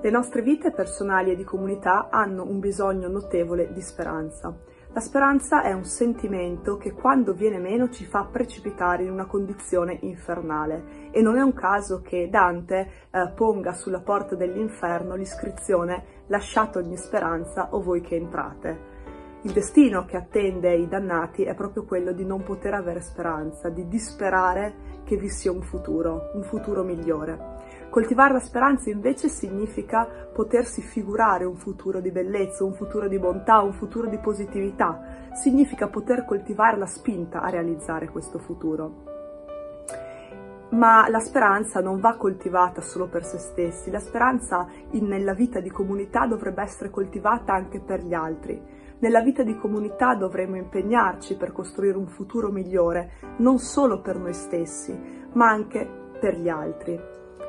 Le nostre vite personali e di comunità hanno un bisogno notevole di speranza. La speranza è un sentimento che quando viene meno ci fa precipitare in una condizione infernale e non è un caso che Dante ponga sulla porta dell'inferno l'iscrizione «Lasciate ogni speranza o voi che entrate». Il destino che attende i dannati è proprio quello di non poter avere speranza, di disperare che vi sia un futuro migliore. Coltivare la speranza invece significa potersi figurare un futuro di bellezza, un futuro di bontà, un futuro di positività. Significa poter coltivare la spinta a realizzare questo futuro. Ma la speranza non va coltivata solo per se stessi, la speranza nella vita di comunità dovrebbe essere coltivata anche per gli altri. Nella vita di comunità dovremo impegnarci per costruire un futuro migliore, non solo per noi stessi, ma anche per gli altri.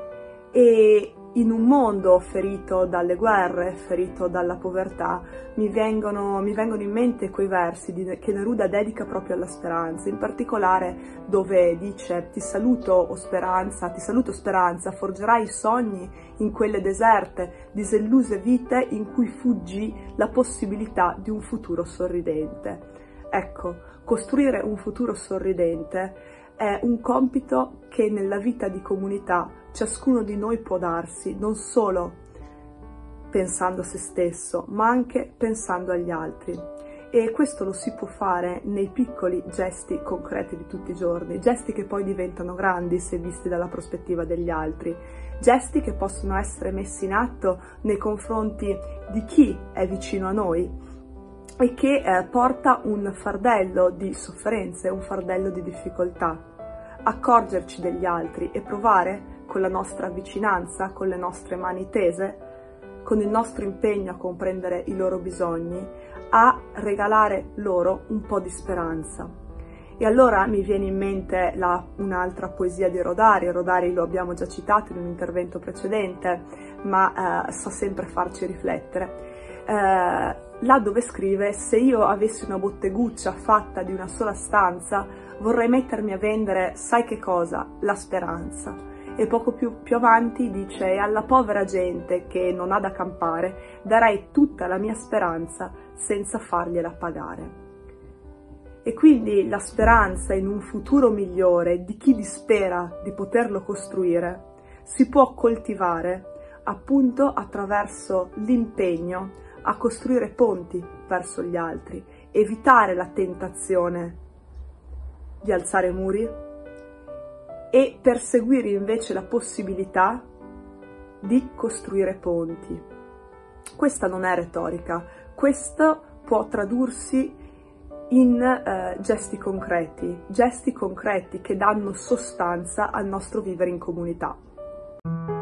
E in un mondo ferito dalle guerre, ferito dalla povertà, mi vengono in mente quei versi che Neruda dedica proprio alla speranza, in particolare dove dice ti saluto speranza, forgerai i sogni in quelle deserte, diselluse vite in cui fuggì la possibilità di un futuro sorridente. Ecco, costruire un futuro sorridente è un compito che nella vita di comunità ciascuno di noi può darsi, non solo pensando a se stesso, ma anche pensando agli altri. E questo lo si può fare nei piccoli gesti concreti di tutti i giorni, gesti che poi diventano grandi se visti dalla prospettiva degli altri, gesti che possono essere messi in atto nei confronti di chi è vicino a noi e che porta un fardello di sofferenze, un fardello di difficoltà. Accorgerci degli altri e provare con la nostra vicinanza, con le nostre mani tese, con il nostro impegno a comprendere i loro bisogni, a regalare loro un po' di speranza. E allora mi viene in mente un'altra poesia di Rodari. Rodari lo abbiamo già citato in un intervento precedente, ma sa sempre farci riflettere. Là dove scrive: se io avessi una botteguccia fatta di una sola stanza, vorrei mettermi a vendere, sai che cosa? La speranza. E poco più avanti dice: e alla povera gente che non ha da campare darei tutta la mia speranza senza fargliela pagare. E quindi la speranza in un futuro migliore di chi dispera di poterlo costruire si può coltivare appunto attraverso l'impegno a costruire ponti verso gli altri, evitare la tentazione di alzare muri e perseguire invece la possibilità di costruire ponti. Questa non è retorica, questo può tradursi in gesti concreti che danno sostanza al nostro vivere in comunità.